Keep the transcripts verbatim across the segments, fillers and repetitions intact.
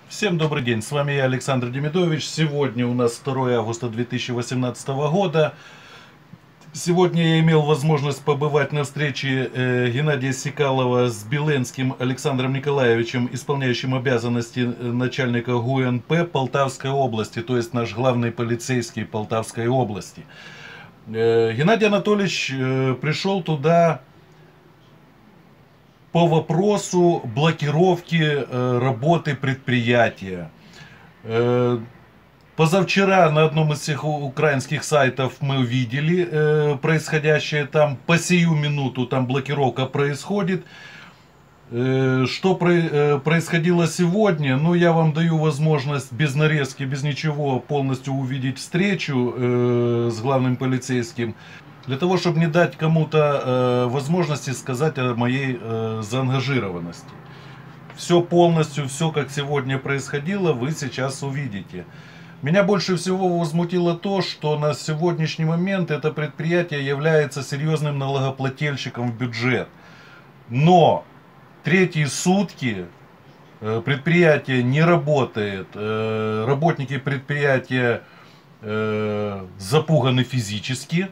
Всем добрый день, с вами я, Александр Демидович. Сегодня у нас второе августа две тысячи восемнадцатого года. Сегодня я имел возможность побывать на встрече э, Геннадия Секалова с Беленским Александром Николаевичем, исполняющим обязанности начальника ГУНП Полтавской области, то есть наш главный полицейский Полтавской области. Э, Геннадий Анатольевич э, пришел туда по вопросу блокировки э, работы предприятия. Э, позавчера на одном из всех украинских сайтов мы увидели э, происходящее там. По сию минуту там блокировка происходит. Э, что про, э, происходило сегодня? Ну, я вам даю возможность без нарезки, без ничего полностью увидеть встречу э, с главным полицейским. Для того, чтобы не дать кому-то э, возможности сказать о моей э, заангажированности. Все полностью, все как сегодня происходило, вы сейчас увидите. Меня больше всего возмутило то, что на сегодняшний момент это предприятие является серьезным налогоплательщиком в бюджет. Но третьи сутки э, предприятие не работает, э, работники предприятия э, запуганы физически.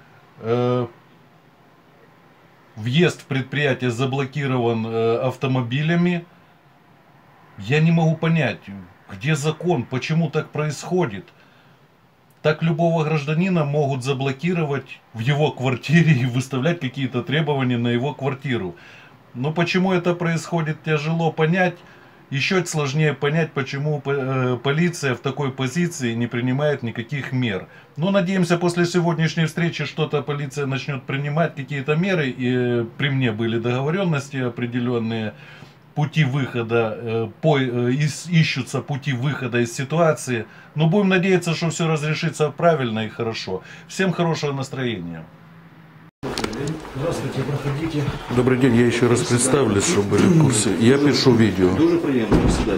Въезд в предприятие заблокирован автомобилями. Я не могу понять, где закон, почему так происходит. Так любого гражданина могут заблокировать в его квартире и выставлять какие-то требования на его квартиру. Но почему это происходит, тяжело понять. Еще сложнее понять, почему полиция в такой позиции не принимает никаких мер. Но надеемся, после сегодняшней встречи что-то полиция начнет принимать, какие-то меры. И при мне были договоренности определенные, пути выхода, по, ищутся пути выхода из ситуации. Но будем надеяться, что все разрешится правильно и хорошо. Всем хорошего настроения. Здравствуйте, проходите. Добрый день, я еще раз представлюсь, чтобы были в курсе. Я пишу відео. Дуже приємно засідати.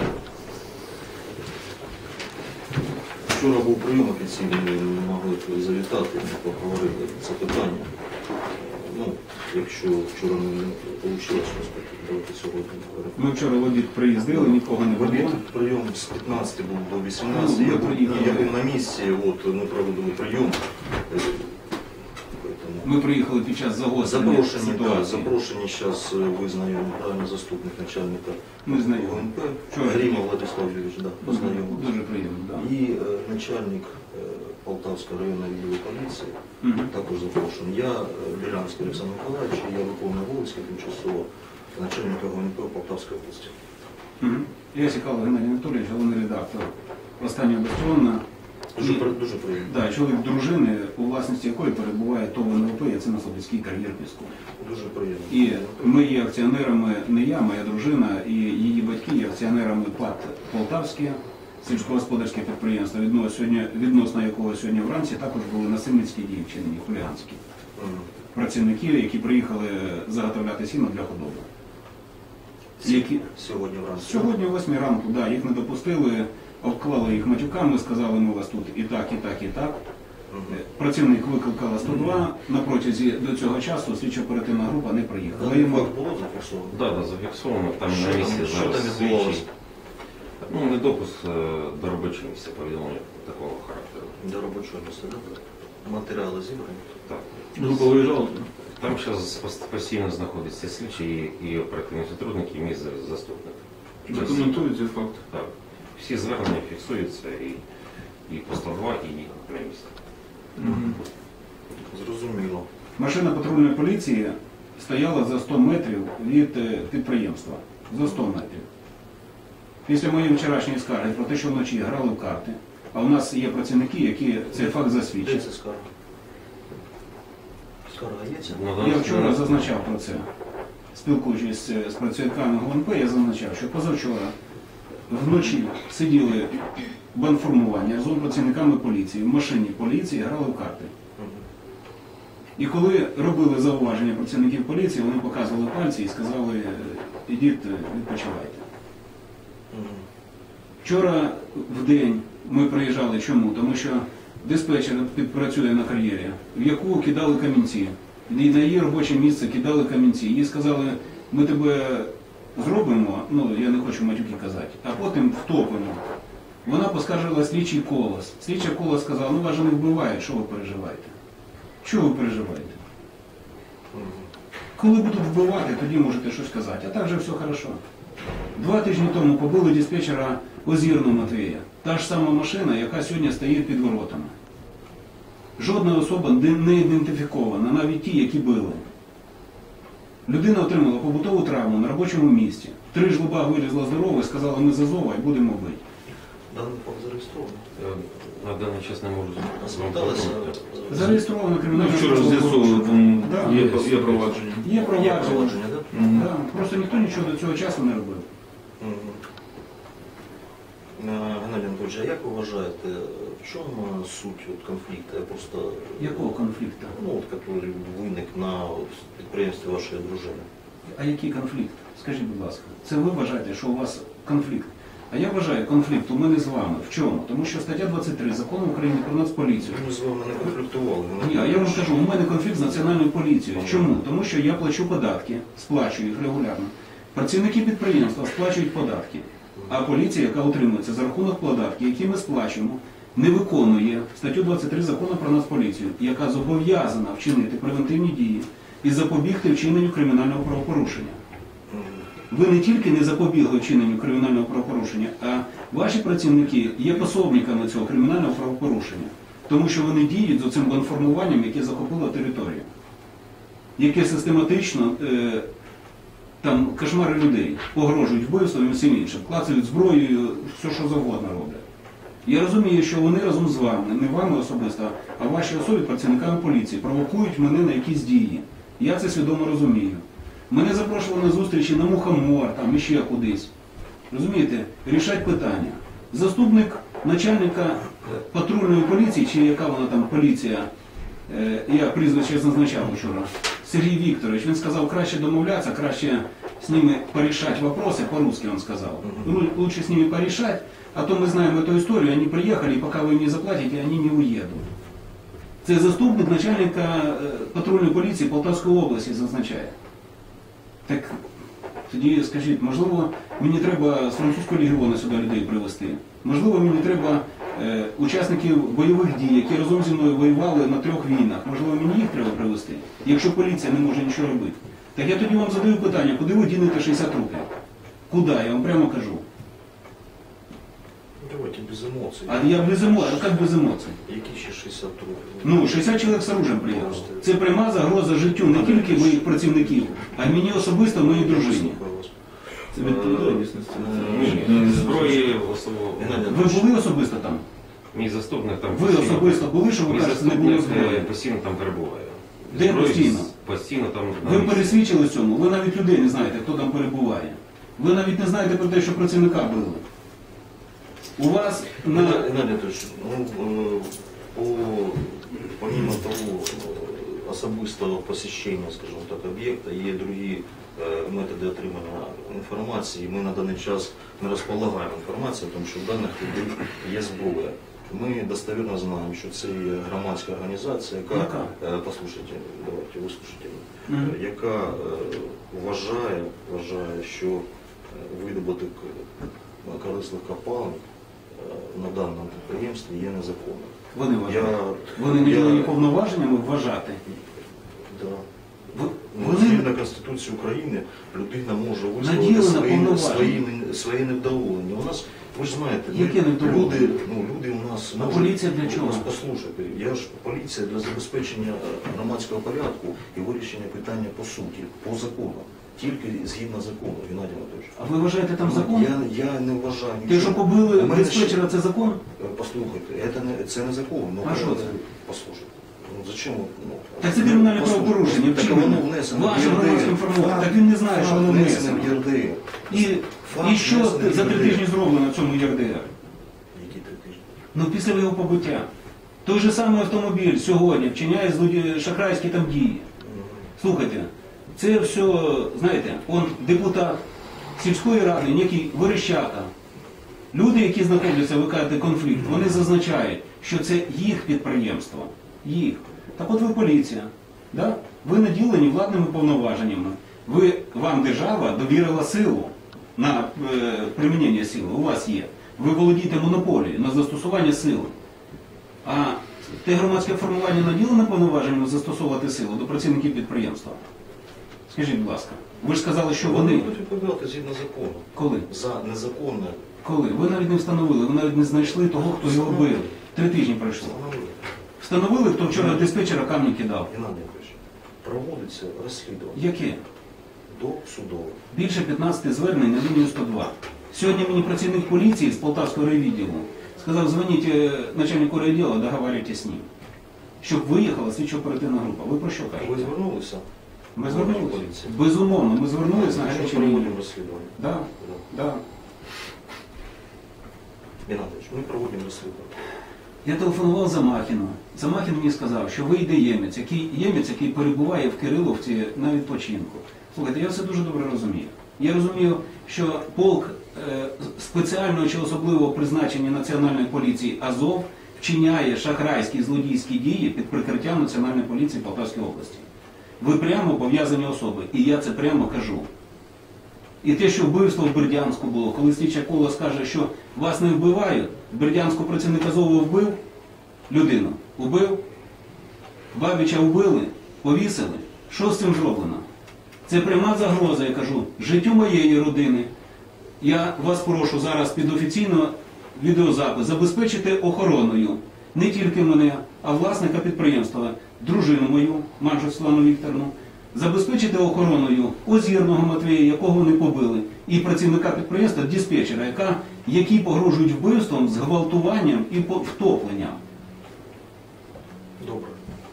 Вчора був прийом офіційний, ми могли завітати, поговорили це питання. Ну, якщо вчора не вийшло, давайте сьогодні. Ми вчора в обід приїздили, нікого не було. Обід прийом з п'ятнадцяти був до вісімнадцяти. Я був, я був на місці, от ми проводили прийом. Ми приїхали під час загострення Запрошені, ситуації. да, запрошені зараз визнаю правильно заступник начальника Ми знаємо. ГУНП, Вчора Гріма Владислав Юрійович, да, познайомив. Дуже приємно, да. І е, начальник е, Полтавського районного відділу поліції, Угу. також запрошений. Я, е, Білянський Олександр Миколаївич, я виконую обов'язки тимчасово начальника ГУНП Полтавської області. Угу. Я Секалов Геннадій Анатолійович, головний редактор «Останнього бастіону». Дуже, при- дуже приємно. Да, чоловік дружини, у власності якої перебуває ТОВ НЛП, це на Слобідський кар'єр піску. Дуже приємно. І ми є акціонерами, не я, моя дружина і її батьки є акціонерами ПАТ Полтавське, сільськогосподарське підприємство, відносно, сьогодні, відносно якого сьогодні вранці також були насильницькі дії вчинені, хуліганські. Мгм. Працівники, які приїхали заготовляти сіно для худоби. Які... Сьогодні вранці. Сьогодні о восьмій ранку, да, їх не допустили, обклали їх матюками, сказали, ми вас тут і так, і так, і так. Мгм. Працівник викликала сто два, на протязі до цього часу слідчо-оперативна група не приїхала. Даний Йому- факт було зафіксовано? Да, да, зафіксовано, там Що на там- місці що там зараз відбувалося? слідчі. Ну, недопуск е, до робочого місця, повідомлення такого характеру. До робочого місця, так? Матеріали зібрані? Так. Група виїжджала? Там зараз постійно знаходяться слідчі і, і оперативні сотрудники, і мій заступник. Документують цей факт. Так. Всі звернення фіксуються і, і по сто два, і на місці. Зрозуміло. Машина патрульної поліції стояла за сто метрів від е, підприємства. За сто метрів. Після моєї вчорашньої скарги про те, що вночі грали в карти, а у нас є працівники, які цей факт Де засвідчать. це скарга? Скарга є ця? Ну, Я да, вчора да. зазначав про це. Спілкуючись з працівниками ГУНП, я зазначав, що позавчора вночі сиділи банформування з працівниками поліції, в машині поліції грали в карти. Мгм. І коли робили зауваження працівників поліції, вони показували пальці і сказали, ідіть, відпочивайте. Мгм. Вчора в день ми приїжджали. Чому? Тому що диспетчер працює на кар'єрі, в яку кидали камінці. І на її робоче місце кидали камінці. Їй сказали, ми тебе зробимо, ну я не хочу матюки казати, а потім втопимо. Вона поскаржила слідчий Колос. Слідчий Колос сказав, ну вас же не вбивають, що ви переживаєте? Що ви переживаєте? Коли будуть вбивати, тоді можете щось казати. А так же все хорошо. Два тижні тому побили диспетчера Озірну Матвія. Та ж сама машина, яка сьогодні стоїть під воротами. Жодна особа не ідентифікована, навіть ті, які били. Людина отримала побутову травму на робочому місці. Три жлоба вилізла здорово і сказала, ми з Азова і будемо бити. Даний факт зареєстрований. На даний час не можу Зверталися. Зареєстровано Ну, кримінальне вчора з'ясовували, там Да. є, є провадження. Є Є провадження. провадження, так? Мгм. Да. Просто ніхто нічого до цього часу не робив. Геннадій Анатольович, а як ви вважаєте, в чому суть от конфлікту? Я просто, Якого конфлікту? ну, от, який виник на от, підприємстві вашої дружини? А який конфлікт? Скажіть, будь ласка. Це ви вважаєте, що у вас конфлікт? А я вважаю, конфлікт у мене з вами. В чому? Тому що стаття двадцять три Закону України про Нацполіцію. Ми з вами не конфліктували. Геннадій Ні, а я вам Анатолійович. кажу, у мене конфлікт з Національною поліцією. Чому? Тому що я плачу податки, сплачую їх регулярно. Працівники підприємства сплачують податки. А поліція, яка утримується за рахунок податків, які ми сплачуємо, не виконує статтю двадцять три Закону про Нацполіцію, яка зобов'язана вчинити превентивні дії і запобігти вчиненню кримінального правопорушення. Ви не тільки не запобігли вчиненню кримінального правопорушення, а ваші працівники є пособниками цього кримінального правопорушення, тому що вони діють з цим конформуванням, яке захопило територію, яке систематично е, там кошмари людей, погрожують вбивством і всім іншим, клацають зброєю, все що завгодно роблять. Я розумію, що вони разом з вами, не вами особисто, а ваші особи, працівниками поліції, провокують мене на якісь дії. Я це свідомо розумію. Мене запрошували на зустрічі на Мухомор, там іще кудись. Розумієте, рішать питання. Заступник начальника патрульної поліції, чи яка вона там поліція, е, я прізвище зазначав вчора, Сергій Вікторович, він сказав, краще домовлятися, краще з ними порішати вопроси, по-русски він сказав. Лу- Лучше з ними порішати, а то ми знаємо эту історію, вони приїхали, і поки ви не заплатите, вони не уїдуть. Це заступник начальника е, патрульної поліції Полтавської області зазначає. Так тоді скажіть, можливо, мені треба з французького легіону сюди людей привезти. Можливо, мені треба е, учасників бойових дій, які разом зі мною воювали на трьох війнах. Можливо, мені їх треба привезти, якщо поліція не може нічого робити. Так я тоді вам задаю питання, куди ви дінете шістдесят років? Куди? Я вам прямо кажу. Давайте без емоцій. А я без емоцій, а як без емоцій? Які ще шістдесят років? Ну, шістдесят чоловік з оружием приїхало. Це пряма загроза життю не тільки моїх працівників, а й мені особисто, моїй дружині. Слухаю вас. Це відповідальність. Е, зброї особливо. Геннадій Ви Анатолійович, були особисто там? Мій заступник там Ви постійно- особисто були, що ви Мій кажете, не було заступник зброї? е, постійно там перебуває. Де Зброї постійно? Постійно там. Ви на місці. пересвідчили цьому, ви навіть людей не знаєте, хто там перебуває. Ви навіть не знаєте про те, що працівника били. У вас на... Геннадій Анатолійович, ну, е, по, помимо того е, особистого посещення, скажімо так, об'єкта, є другі е, методи отримання інформації. Ми на даний час не розполагаємо інформацією, тому що в даних людей є зброя. Ми достовірно знаємо, що це є громадська організація, яка, Яка? е, послухайте, давайте, вислухайте, Мгм. е, яка е, вважає, вважає, що е, видобуток е, корисних копалин е, на даному підприємстві є незаконним. Вони вважають. Я, Вони не я- були повноваженнями вважати. Да. Ви- Ну, Вони... згідно Конституції України людина може висловити Наділена свої, повноваженнями. свої, свої невдоволення. У нас, ви ж знаєте, ми- Яке невдоволення? люди, ну, люди у нас... А можуть- поліція для чого? Ось Послухайте, я ж поліція для забезпечення е, громадського порядку і вирішення питання по суті, по закону. Тільки згідно закону, Геннадій Анатолійович. А ви вважаєте там Ну, закон? Я, я не вважаю Те, нічого. що побили У мене ще- диспетчера, це закон? Е, Послухайте, це не, це не закон. Ну, А що це? Послухайте. Ну, зачем? Ну, Так це кримінальне послухайте, правопорушення. Так Вчинено. воно внесено в Ваше ЄРДР. громадське інформування. Так він не знає, що воно Внесено внесено. в ЄРДР. І, Факт і що внесений в за три ЄРДР. тижні зроблено в цьому ЄРДР? Які три тижні? Ну, після його побиття. Той же самий автомобіль сьогодні вчиняє злоді- шахрайські там дії. Слухайте, це все, знаєте, он депутат сільської ради, некий Верещака. Люди, які знаходяться, ви кажете, конфлікт, вони зазначають, що це їх підприємство. Їх. Так от ви поліція. Да? Ви наділені владними повноваженнями. Ви, вам держава довірила силу на е, примінення сили, у вас є. Ви володієте монополією на застосування сили. А те громадське формування наділене повноваженням застосовувати силу до працівників підприємства? Скажіть, будь ласка, ви ж сказали, що Вони вони... будуть відповідати згідно закону. Коли? За незаконне Коли? Ви навіть не встановили, ви навіть не знайшли того, хто його бив. Три тижні пройшло. встановлення. Встановили, хто вчора диспетчера камні кидав. Геннадій Анатолійович, проводиться розслідування Яке? до судового. Більше п'ятнадцяти звернень на лінію сто два. Сьогодні мені працівник поліції з Полтавського райвідділу сказав, дзвоніть е, начальнику райвідділу, договарюйтесь з ним. Щоб виїхала слідчо-оперативна група. Ви про що Ви кажете? звернулися? Ми до звернулися. поліції? Безумовно, ми звернулися на Що гарячу лінію. проводимо розслідування? Да, Да. да. Геннадійович, ми проводимо розслідування. Я телефонував Замахіну. Замахін мені сказав, що вийде ємець, який, ємець, який перебуває в Кириловці на відпочинку. Слухайте, я все дуже добре розумію. Я розумію, що полк е, спеціального чи особливого призначення Національної поліції Азов вчиняє шахрайські злодійські дії під прикриттям Національної поліції Полтавської області. Ви прямо пов'язані особи, і я це прямо кажу. І те, що вбивство в Бердянську було, коли слідча коло скаже, що вас не вбивають, в Бердянську працівник Азову вбив людину, убив, Бабіча вбили, повісили. Що з цим зроблено? Це пряма загроза, я кажу, життю моєї родини. Я вас прошу зараз під офіційно відеозапис забезпечити охороною не тільки мене, а власника підприємства, дружину мою, Манжу Світлану Вікторовну, забезпечити охороною Озірного Матвія, якого вони побили, і працівника підприємства, диспетчера, яка, які погрожують вбивством, зґвалтуванням і втопленням. Добре.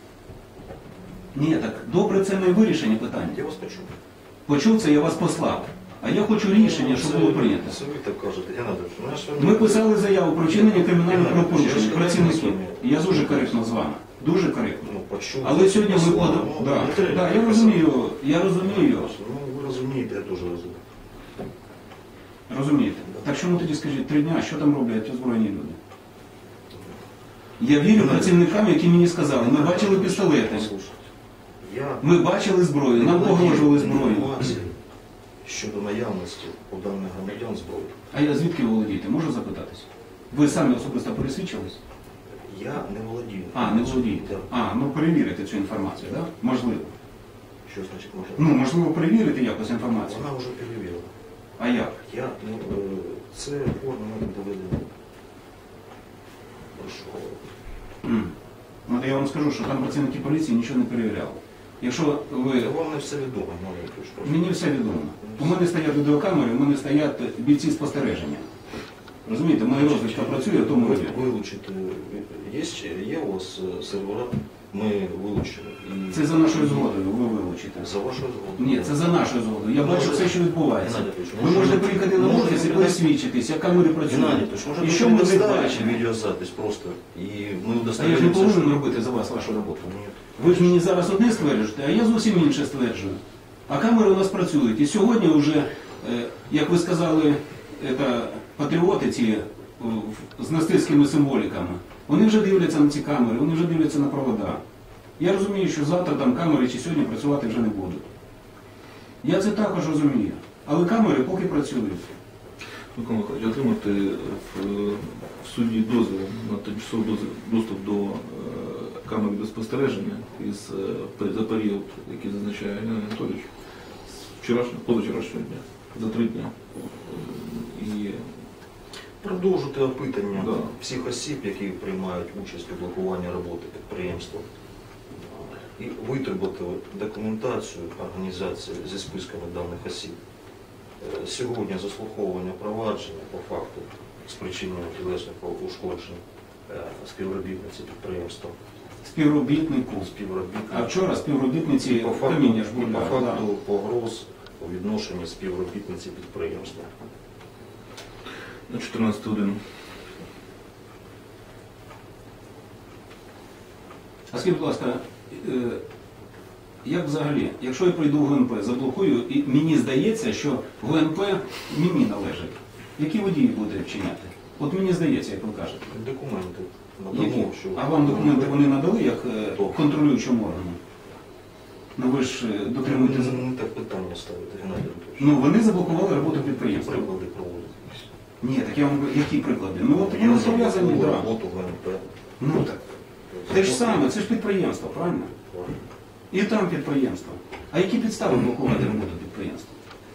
Ні, так добре, це не вирішення питання. Я вас почув. Почув це, я вас послав. А я хочу рішення, щоб було прийнято. Це ви так кажете. Геннадійович, ну, я ж вам- Ми писали заяву про вчинення кримінальних Я правопорушень ж працівників. розумію. Я дуже коректно з вами. Дуже коректно. Ну, почув. Але сьогодні ви Послали. подали. Ну, Да. не треба Да, я писати. розумію, я розумію. Ну, ви розумієте, я теж розумію. Розумієте? Так чому тоді скажіть, три дня, що там роблять озброєні люди? Я вірю працівникам, які мені сказали, ми бачили пістолети, Послухайте, Я ми бачили зброю, нам погрожували зброю. інформацію щодо наявності у даних громадян зброї. А я звідки ви володієте? Можу запитатись? Ви самі особисто пересвідчились? Я не володію. А, не володієте. Так. А, ну перевірите цю інформацію, так? Да? Можливо. Що значить може? Ну, можливо, перевірити якось інформацію. Вона вже перевірила. А як? Я, ну, е, це форма мене доведена. Прошу. М. Ну, то я вам скажу, що там працівники поліції нічого не перевіряли. Якщо ви... Вам не все відомо, Геннадій Анатолійович. Мені все відомо. У мене стоять відеокамери, у мене стоять бійці спостереження. Розумієте, моя розвідка працює в тому Ви роді. вилучите, є, ще- є у вас е, сервера, ми вилучили. І Це за нашою згодою, ви вилучите. за вашою згодою. Ні, це за нашою згодою. Я бачу все, що відбувається. Геннадій Анатолійович, Ви може, можете приїхати на може, офіс і ви пересвідчитись, як камери Геннадій працюють. Анатолійович, може І ви що ми предоставите бачимо? відеозапис просто, і ми А я ж не удостоверимося, повинен що- робити за вас вашу роботу. Ні. Ви ж мені зараз одне стверджуєте, а я зовсім інше стверджую. А камери у нас працюють. І сьогодні вже, е, як ви сказали, це, патріоти ці е, в- з нацистськими символіками, вони вже дивляться на ці камери, вони вже дивляться на провода. Я розумію, що завтра там камери чи сьогодні працювати вже не будуть. Я це також розумію. Але камери поки працюють. Микола Михайлович, отримати в, в суді дозвіл на тимчасовий дозвіл- доступ до е, камер відеоспостереження із е, пер- за період, який зазначає Геннадій Анатолійович, з вчорашнього, позавчорашнього дня, за три дня. Е, І Продовжити опитання Да. всіх осіб, які приймають участь у блокуванні роботи підприємства, і витребувати документацію організації зі списками даних осіб. Е, Сьогодні заслуховування провадження по факту спричинення тілесних ушкоджень е, співробітниці підприємства, Співробітнику. співробітників. А вчора співробітниці по факту, каміння ж і по були. факту погроз у відношенні співробітниці підприємства. на чотирнадцяту годину. А скажіть, будь ласка, е, як взагалі, якщо я прийду в ГНП, заблокую, і мені здається, що ГНП мені належить, які водії буде вчиняти? От мені здається, як ви кажете. Документи Які? надамо, що А вам документи вони надали як е, Хто? контролюючому органу? Ну ви ж е, дотримуєтеся. Не так питання ставити, Геннадій Анатолійович. Ну вони заблокували роботу підприємства. Приклади проводити. Ні, так я вам говорю, які приклади? Ну от Я вони зобов'язані, заблокував так. роботу ГНП. Ну так. Те ж саме, це ж підприємство, правильно? І там підприємство. А які підстави блокувати роботу підприємства?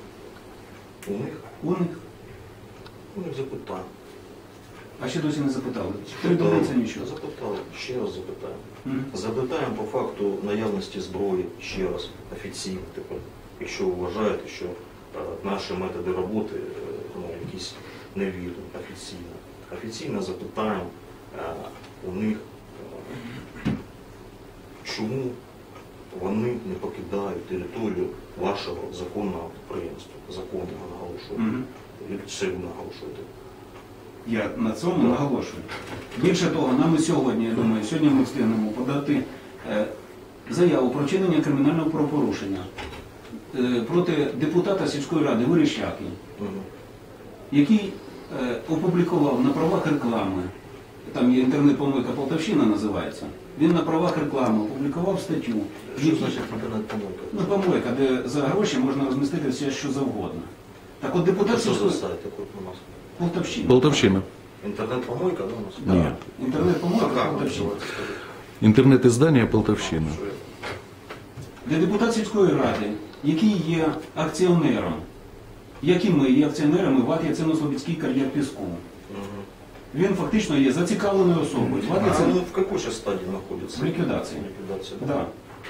У них, У них. у них запитання. А ще досі не запитали. Три доби це нічого. Запитали, ще раз запитаємо. Мгм. Запитаємо по факту наявності зброї ще раз офіційно тепер, якщо ви вважаєте, що е, наші методи роботи е, ну, якісь невірні офіційно. Офіційно запитаємо е, у них, е, чому вони не покидають територію вашого законного підприємства. Законного наголошую. Мгм. І це ви наголошуєте. Я на цьому наголошую. Більше того, нам і сьогодні, я думаю, сьогодні ми встигнемо подати е, заяву про вчинення кримінального правопорушення е, проти депутата сільської ради Верещаки, Мгм. який е, опублікував на правах реклами, там є інтернет-помийка Полтавщина називається, він на правах реклами опублікував статтю, Що які- значить інтернет-помилка? ну, помойка, де за гроші можна розмістити все, що завгодно. Так от депутат Що за сільської сайт такий у нас? Полтавщина. Полтавщина. Інтернет-помойка, да, у нас? Ні. Да. Інтернет-помойка А як Полтавщина. називається, скажіть? Інтернет-издання Полтавщина. Що я- Де депутат сільської ради, який є акціонером, як і ми є акціонерами ВАТ Яцено-Слобідський кар'єр піску. Мгм. Він фактично є зацікавленою особою. ВАТ А Яцено... ну, в какой сейчас стадии находится? В ліквідації. Ликвидация, Да.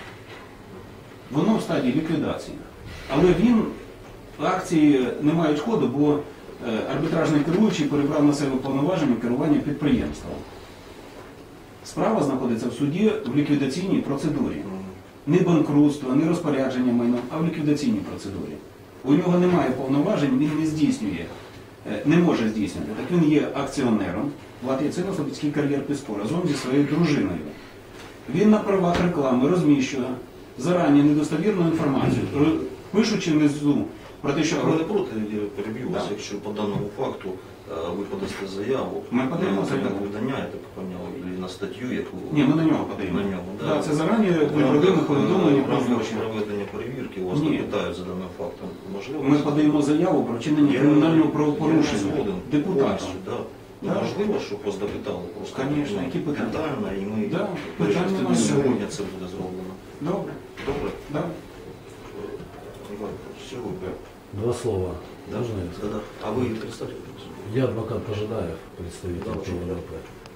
Воно в стадії ліквідації. Але він, акції не мають ходу, бо е, арбітражний керуючий перебрав на себе повноваження керування підприємством. Справа знаходиться в суді в ліквідаційній процедурі. Мгм. Не банкрутство, не розпорядження майном, а в ліквідаційній процедурі. У нього немає повноважень, він не здійснює, е, не може здійснювати. Так він є акціонером ВАТ Яцено-Слобідський кар'єр піску разом зі своєю дружиною. Він на правах реклами розміщує зарані недостовірну інформацію, р- пишучи внизу про те, що А ви не проти, я переб'ю вас, Да. якщо по даному факту е, ви подасте заяву Ми подаємо на заяву. видання, я так поняв, і на статтю, яку... Ні, ми на нього подаємо. На ньому, Да, да. це зарані В рамках, неправдиве е, повідомлення в про рамках злочин. проведення перевірки вас Ні. не питають за даним фактом. Можливо, Ми подаємо заяву про вчинення Я- кримінального я правопорушення згоден депутатом. повністю, да. Ну, Да. можливо, щоб вас допитали просто. Конечно, ну, які питання? Детально, і ми Да, ми питань ж немає. сьогодні це буде зроблено. Добре, Добре? да. Іван, сьогодні. Два слова. Да, Можно я да, скажу? да. А ви представте? Я адвокат Пожидаев, представитель Да, очень ПВНП.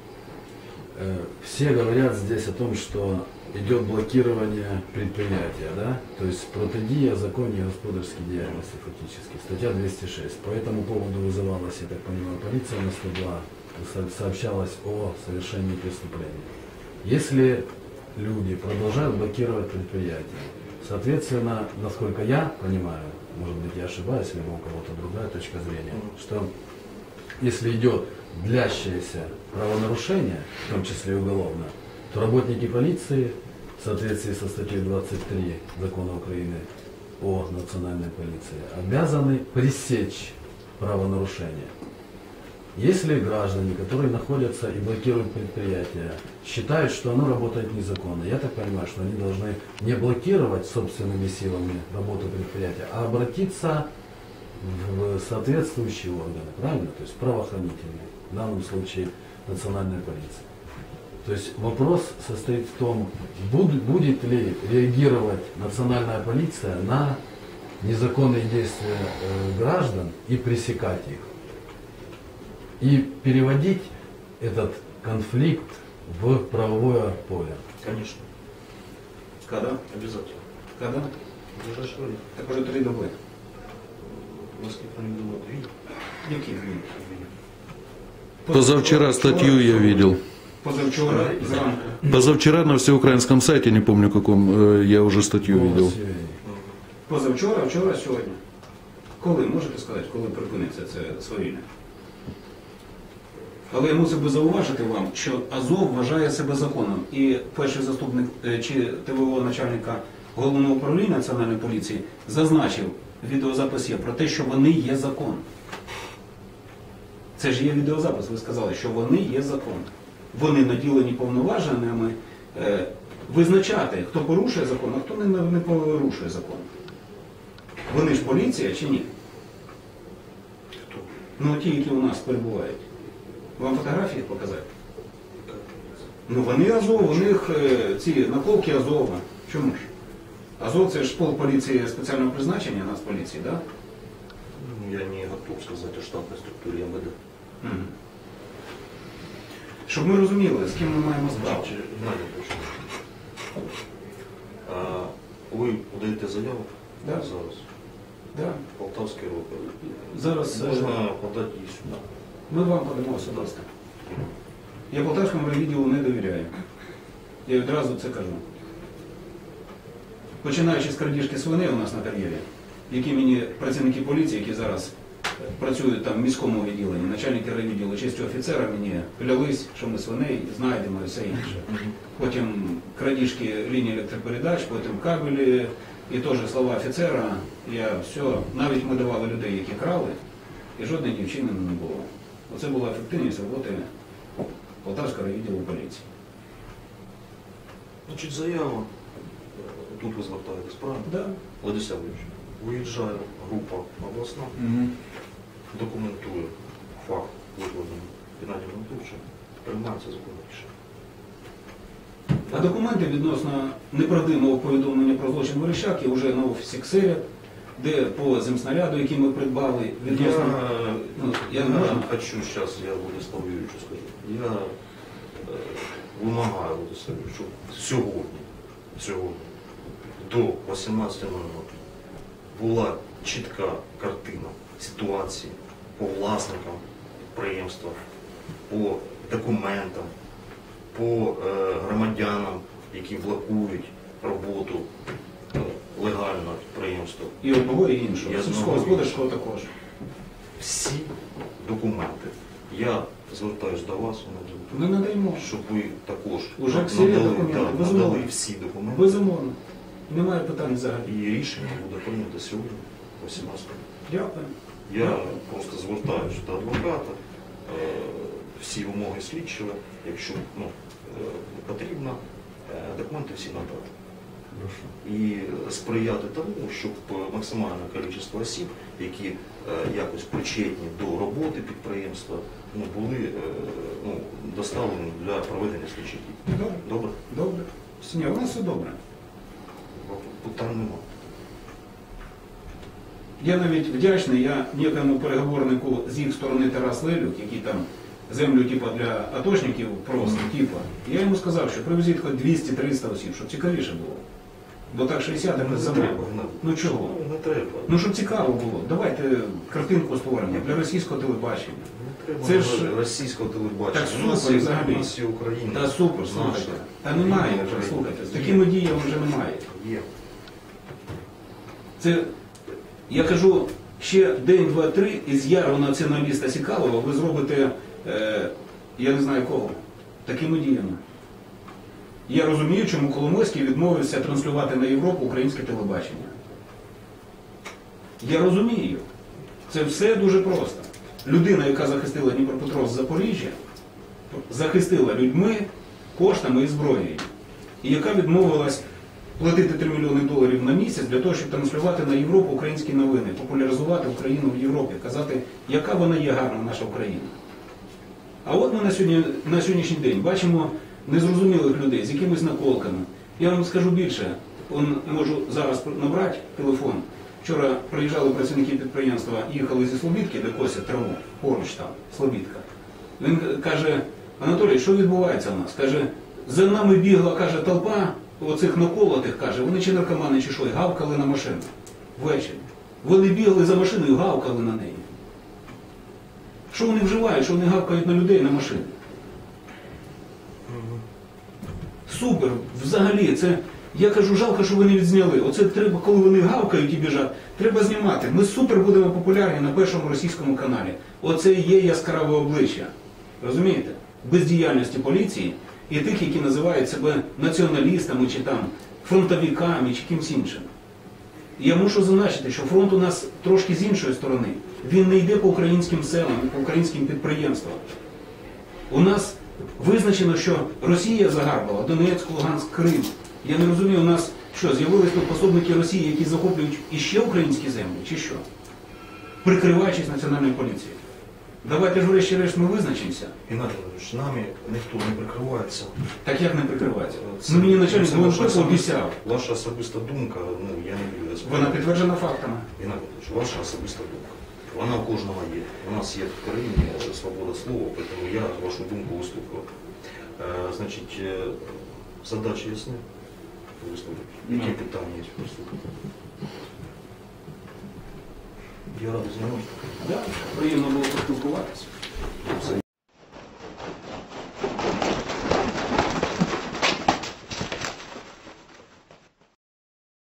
Э, Все говорят здесь о том, что идет блокирование предприятия, да? То есть протидія законній господарській діяльності фактически. Статья двести шесть. По этому поводу вызывалась, я так понимаю, полиция на сто два, со- сообщалось о совершении преступления. Если люди продолжают блокировать предприятия, соответственно, насколько я понимаю, может быть я ошибаюсь, либо у кого-то другая точка зрения, что если идет длящееся правонарушение, в том числе и уголовно, то работники полиции в соответствии со статьей двадцать три Закона Украины о национальной полиции обязаны пресечь правонарушение. Если граждане, которые находятся и блокируют предприятие, считают, что оно работает незаконно, я так понимаю, что они должны не блокировать собственными силами работу предприятия, а обратиться в соответствующие органы, правильно? То есть правоохранительные, в данном случае национальная полиция. То есть вопрос состоит в том, буд- будет ли реагировать национальная полиция на незаконные действия э, граждан и пресекать их. И переводить этот конфликт в правовое поле. Конечно. Когда? Обязательно. Когда? В ближайшее время. Так уже три доби. Наскільки мені думаю, дві. Які дві? Позавчера статью я видел. Позавчора зранку. Позавчера на всеукраинском сайте, не помню каком, э, я уже статью видел. Голос Юрий. Позавчора, вчора, сьогодні. Коли, можете сказати, коли припиниться це свавілля? Але я мусив би зауважити вам, що Азов вважає себе законом. І перший заступник е, чи ТВО начальника Головного управління Національної поліції зазначив в відеозаписі про те, що вони є закон. Це ж є відеозапис, ви сказали, що вони є закон. Вони наділені повноваженнями е, визначати, хто порушує закон, а хто не, не порушує закон. Вони ж поліція чи ні? Хто? Ну ті, які у нас перебувають. Вам фотографії показати? Ну вони Азов, у них е, ці наколки Азова. Чому ж? Азов це ж полк поліції спеціального призначення, Нацполіції, так? Да? Ну, я не готов сказать о штатной структуре МВД. Мгм. Щоб ми розуміли, з ким ми маємо справу. Значить, Геннадій Петрович, а ви подаєте заяву Да. зараз? Да. Полтавський округ. Зараз е, Можна подати її сюди. ми вам подамо особисто. Я Полтавському райвідділу не довіряю. Я відразу це кажу. Починаючи з крадіжки свиней у нас на кар'єрі, які мені працівники поліції, які зараз працюють там в міському відділенні, начальники райвідділу, честю офіцера мені клялись, що ми свиней знайдемо і все інше. Потім крадіжки лінії електропередач, потім кабелі, і теж слова офіцера. Я все, навіть ми давали людей, які крали, і жодної дівчини не було. Оце була ефективність роботи Полтавського райвідділу поліції. Значить, заява, тут ви звертаєтесь, правильно? Да. Владиславович, виїжджає група обласна, документує факт викладений Геннадієм Анатолійовичем, приймається законне рішення. А документи відносно неправдивого повідомлення про злочин Верещак є вже на офісі КСЕРЯ, де по земснаряду, який ми придбали, відносно... Я, Ну, я я не можу. хочу сейчас, я Владиславу Юрійовичу скажу, я е, вимагаю, Владиславу, щоб сьогодні, сьогодні до вісімнадцятої нуль нуль була чітка картина ситуації по власникам підприємства, по документам, по е, громадянам, які блокують роботу е, легального підприємства. І одного, і іншого. Я Сільського знову господарського також. Всі документи. Я звертаюся до вас, Ми надаємо. щоб ви також Уже всі надали, документи, да, безумовно. надали всі документи. Безумовно. Немає питань взагалі. І рішення буде прийнято сьогодні, вісімнадцятого. Дякую. Я просто звертаюся до адвоката, е, всі вимоги слідчого, якщо ну, е, потрібно, е, документи всі надати. І сприяти тому, щоб максимальна кількість осіб, які е, якось причетні до роботи підприємства, ну, були е, ну, доставлені для проведення слідчих дій. Добре. Добре? Добре. Ні, у нас все добре. Питань нема. Я навіть вдячний, я ніякому переговорнику з їх сторони Тарас Лелюк, який там землю типу, для атошників просто, типу, я йому сказав, що привезіть хоч двісті-триста осіб, щоб цікавіше було. Бо так шістдесят Не не замало. треба, Геннадій. Ну чого? Ну, не треба. Ну щоб цікаво було. Давайте картинку створимо для російського телебачення. Не треба Це ж- російського телебачення. Так У нас супер є- взагалі. У нас є Україна. Та супер, слухайте. Та немає вже, слухайте. З такими діями вже немає. Є. Це, я кажу, ще день, два, три із ярого націоналіста Сікалова ви зробите, е, я не знаю кого, такими діями. Я розумію, чому Коломойський відмовився транслювати на Європу українське телебачення. Я розумію. Це все дуже просто. Людина, яка захистила Дніпропетровськ, Запоріжжя, захистила людьми, коштами і зброєю. І яка відмовилась платити три мільйони доларів на місяць для того, щоб транслювати на Європу українські новини, популяризувати Україну в Європі, казати, яка вона є гарна, наша Україна. А от ми на, сьогодні, на сьогоднішній день бачимо незрозумілих людей з якимись наколками. Я вам скажу більше, он, можу зараз набрати телефон. Вчора приїжджали працівники підприємства, їхали зі Слобідки, де косять траву, поруч там, Слобідка. Він каже, Анатолій, що відбувається у нас? Каже, за нами бігла, каже, толпа оцих наколотих, каже, вони чи наркомани, чи що, і гавкали на машину ввечері. Вони бігли за машиною і гавкали на неї. Що вони вживають, що вони гавкають на людей, на машини? Супер, взагалі, це, я кажу, жалко, що вони відзняли. Оце треба, коли вони гавкають і біжать, треба знімати. Ми супер будемо популярні на першому російському каналі. Оце є яскраве обличчя. Розумієте? Бездіяльності поліції і тих, які називають себе націоналістами, чи там фронтовиками, чи кимсь іншим. Я мушу зазначити, що фронт у нас трошки з іншої сторони. Він не йде по українським селам, по українським підприємствам. У нас Визначено, що Росія загарбала Донецьк, Луганськ, Крим. Я не розумію, у нас що, з'явились тут пособники Росії, які захоплюють іще українські землі, чи що? Прикриваючись національною поліцією. Давайте ж врешті-решт ми визначимося. Геннадій Володимирович, нами ніхто не прикривається. Так як не прикривається? Це- Ну мені начальник це ГУНП ваша особиста- обіцяв. Ваша особиста думка, ну я не буду це Вона підтверджена фактами. Геннадій Володимирович, ваша особиста думка. Вона у кожного є. У нас є в країні свобода слова, тому я вашу думку вислухав. Е, значить, е, задачі ясні. Вислухати. Які Ну. питання є прислухати? Я радий знайомитися. Да, приємно було поспілкуватися. Це